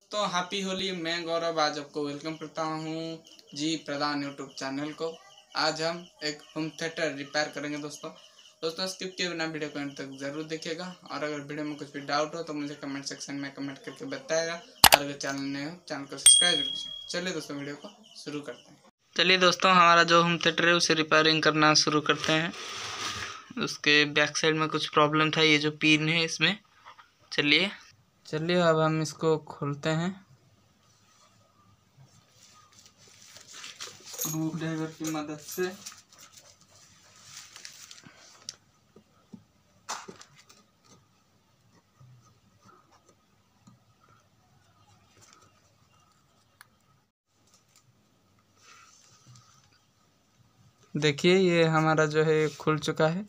तो हैप्पी होली। मैं गौरव आज आपको वेलकम करता हूँ जी प्रधान यूट्यूब चैनल को। आज हम एक होम थिएटर रिपेयर करेंगे दोस्तों स्किप किए बिना वीडियो को अंत तक जरूर देखिएगा। और अगर वीडियो में कुछ भी डाउट हो तो मुझे कमेंट सेक्शन में कमेंट करके बताएगा। और अगर चैनल नए हो चैनल को सब्सक्राइब जरूर कीजिए। चलिए दोस्तों वीडियो को शुरू करते हैं। चलिए दोस्तों, हमारा जो होम थिएटर है उसे रिपेयरिंग करना शुरू करते हैं। उसके बैक साइड में कुछ प्रॉब्लम था, ये जो पिन है इसमें। चलिए अब हम इसको खोलते हैं स्क्रू ड्राइवर की मदद से। देखिए ये हमारा जो है खुल चुका है।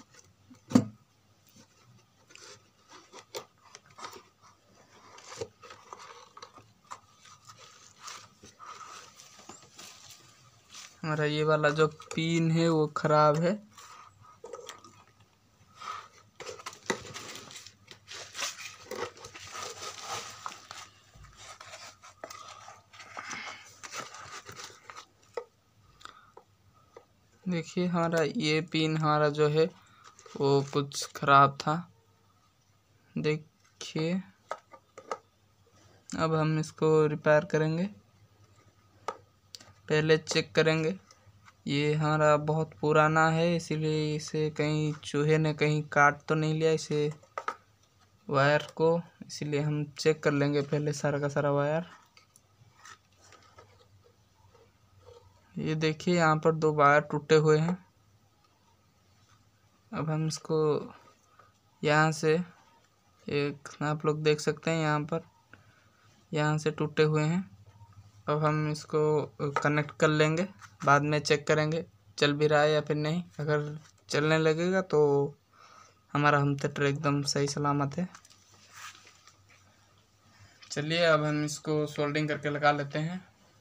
हमारा ये वाला जो पिन है वो खराब है। देखिए हमारा ये पिन हमारा जो है वो कुछ खराब था। देखिए अब हम इसको रिपेयर करेंगे। पहले चेक करेंगे। ये हमारा बहुत पुराना है, इसीलिए इसे कहीं चूहे ने कहीं काट तो नहीं लिया इसे वायर को, इसीलिए हम चेक कर लेंगे पहले सारा का सारा वायर। ये देखिए यहाँ पर 2 वायर टूटे हुए हैं। अब हम इसको यहाँ से एक आप लोग देख सकते हैं यहाँ से टूटे हुए हैं। अब हम इसको कनेक्ट कर लेंगे, बाद में चेक करेंगे चल भी रहा है या फिर नहीं। अगर चलने लगेगा तो हमारा होम थिएटर एकदम सही सलामत है। चलिए अब हम इसको सोल्डिंग करके लगा लेते हैं।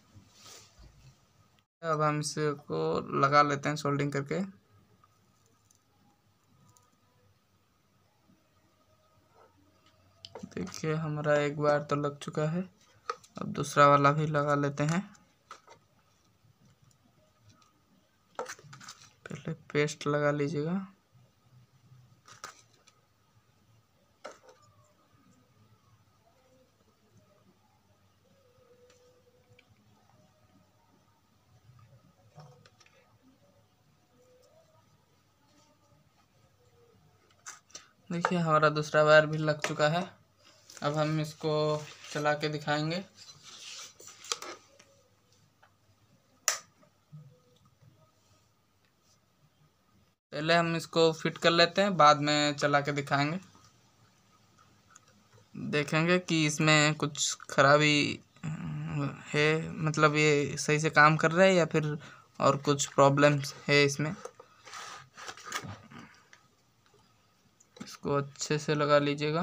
अब हम इसको लगा लेते हैं सोल्डिंग करके। देखिए हमारा एक बार तो लग चुका है, अब दूसरा वाला भी लगा लेते हैं। पहले पेस्ट लगा लीजिएगा। देखिए हमारा दूसरा वायर भी लग चुका है। अब हम इसको चला के दिखाएंगे। पहले हम इसको फिट कर लेते हैं, बाद में चला के दिखाएंगे। देखेंगे कि इसमें कुछ खराबी है, मतलब ये सही से काम कर रहा है या फिर और कुछ प्रॉब्लम्स है इसमें। इसको अच्छे से लगा लीजिएगा।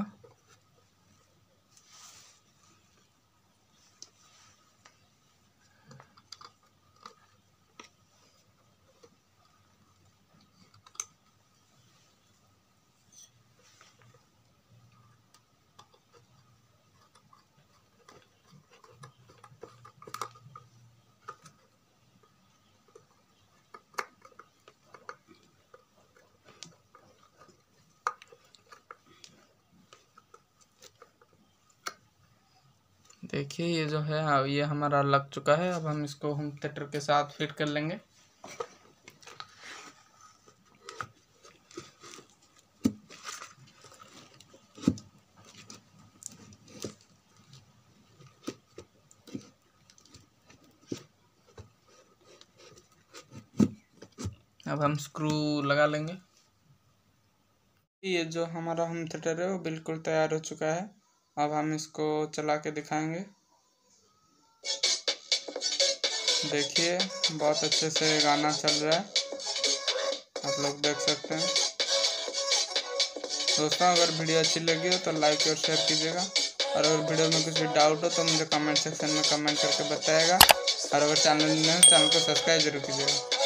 देखिए ये जो है ये हमारा लग चुका है। अब हम इसको होम थिएटर के साथ फिट कर लेंगे। अब हम स्क्रू लगा लेंगे। ये जो हमारा होम थिएटर है वो बिल्कुल तैयार हो चुका है। अब हम इसको चला के दिखाएंगे। देखिए बहुत अच्छे से गाना चल रहा है, आप लोग देख सकते हैं। दोस्तों अगर वीडियो अच्छी लगी हो तो लाइक और शेयर कीजिएगा। और अगर वीडियो में कुछ भी डाउट हो तो मुझे कमेंट सेक्शन में कमेंट करके बताएगा। और अगर चैनल में हो चैनल को सब्सक्राइब जरूर कीजिएगा।